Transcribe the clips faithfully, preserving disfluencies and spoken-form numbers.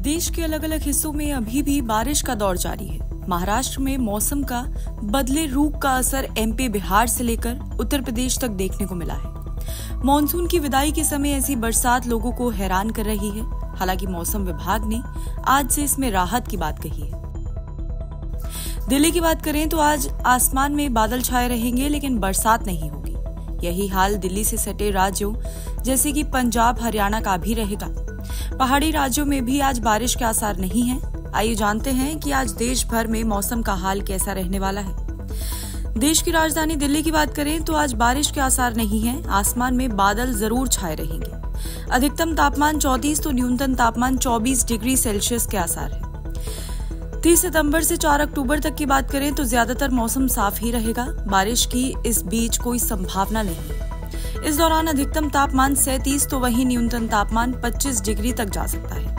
देश के अलग अलग हिस्सों में अभी भी बारिश का दौर जारी है। महाराष्ट्र में मौसम का बदले रुख का असर एमपी, बिहार से लेकर उत्तर प्रदेश तक देखने को मिला है। मॉनसून की विदाई के समय ऐसी बरसात लोगों को हैरान कर रही है। हालांकि मौसम विभाग ने आज से इसमें राहत की बात कही है। दिल्ली की बात करें तो आज आसमान में बादल छाए रहेंगे, लेकिन बरसात नहीं होगी। यही हाल दिल्ली से सटे राज्यों जैसे कि पंजाब, हरियाणा का भी रहेगा। पहाड़ी राज्यों में भी आज बारिश के आसार नहीं हैं। आइए जानते हैं कि आज देश भर में मौसम का हाल कैसा रहने वाला है। देश की राजधानी दिल्ली की बात करें तो आज बारिश के आसार नहीं हैं। आसमान में बादल जरूर छाए रहेंगे। अधिकतम तापमान चौंतीस तो न्यूनतम तापमान चौबीस डिग्री सेल्सियस के आसार है। तीस सितंबर से चार अक्टूबर तक की बात करें तो ज्यादातर मौसम साफ ही रहेगा। बारिश की इस बीच कोई संभावना नहीं है। इस दौरान अधिकतम तापमान सैंतीस तो वहीं न्यूनतम तापमान पच्चीस डिग्री तक जा सकता है।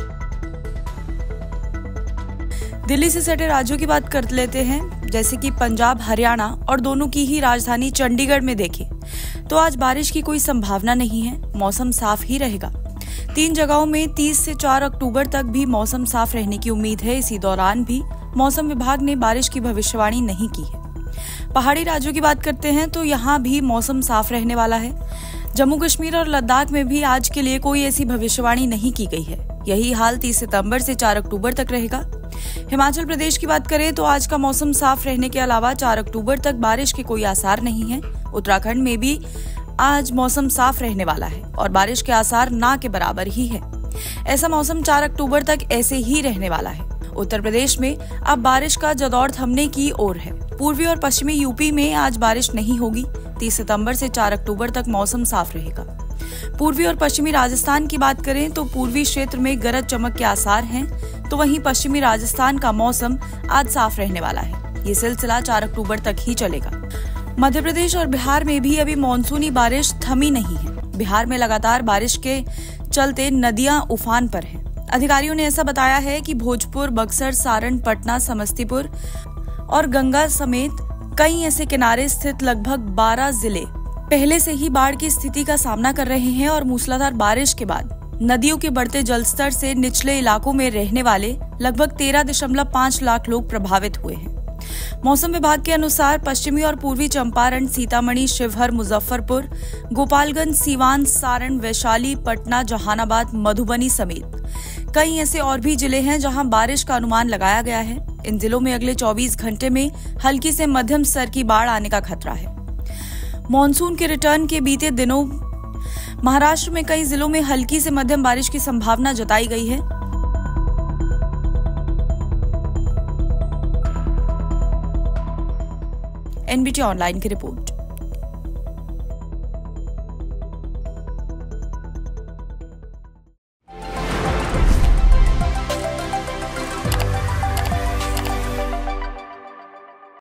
दिल्ली से सटे राज्यों की बात कर लेते हैं, जैसे कि पंजाब, हरियाणा और दोनों की ही राजधानी चंडीगढ़ में देखें तो आज बारिश की कोई संभावना नहीं है। मौसम साफ ही रहेगा। तीन जगहों में तीस से चार अक्टूबर तक भी मौसम साफ रहने की उम्मीद है। इसी दौरान भी मौसम विभाग ने बारिश की भविष्यवाणी नहीं की है। पहाड़ी राज्यों की बात करते हैं तो यहाँ भी मौसम साफ रहने वाला है। जम्मू कश्मीर और लद्दाख में भी आज के लिए कोई ऐसी भविष्यवाणी नहीं की गई है। यही हाल तीस सितंबर से चार अक्टूबर तक रहेगा। हिमाचल प्रदेश की बात करें तो आज का मौसम साफ रहने के अलावा चार अक्टूबर तक बारिश के कोई आसार नहीं है। उत्तराखंड में भी आज मौसम साफ रहने वाला है और बारिश के आसार ना के बराबर ही है। ऐसा मौसम चार अक्टूबर तक ऐसे ही रहने वाला है। उत्तर प्रदेश में अब बारिश का जदौर थमने की ओर है। पूर्वी और पश्चिमी यूपी में आज बारिश नहीं होगी। तीस सितंबर से चार अक्टूबर तक मौसम साफ रहेगा। पूर्वी और पश्चिमी राजस्थान की बात करें तो पूर्वी क्षेत्र में गरज चमक के आसार हैं, तो वहीं पश्चिमी राजस्थान का मौसम आज साफ रहने वाला है। ये सिलसिला चार अक्टूबर तक ही चलेगा। मध्य प्रदेश और बिहार में भी अभी मानसूनी बारिश थमी नहीं है। बिहार में लगातार बारिश के चलते नदियां उफान पर हैं। अधिकारियों ने ऐसा बताया है कि भोजपुर, बक्सर, सारण, पटना, समस्तीपुर और गंगा समेत कई ऐसे किनारे स्थित लगभग बारह जिले पहले से ही बाढ़ की स्थिति का सामना कर रहे हैं और मूसलाधार बारिश के बाद नदियों के बढ़ते जलस्तर से निचले इलाकों में रहने वाले लगभग तेरह दशमलव पाँच लाख लोग प्रभावित हुए हैं। मौसम विभाग के अनुसार पश्चिमी और पूर्वी चंपारण, सीतामढ़ी, शिवहर, मुजफ्फरपुर, गोपालगंज, सीवान, सारण, वैशाली, पटना, जहानाबाद, मधुबनी समेत कई ऐसे और भी जिले हैं जहां बारिश का अनुमान लगाया गया है। इन जिलों में अगले चौबीस घंटे में हल्की से मध्यम स्तर की बाढ़ आने का खतरा है। मॉनसून के रिटर्न के बीते दिनों महाराष्ट्र में कई जिलों में हल्की से मध्यम बारिश की संभावना जताई गई है। एनबीटी ऑनलाइन की रिपोर्ट।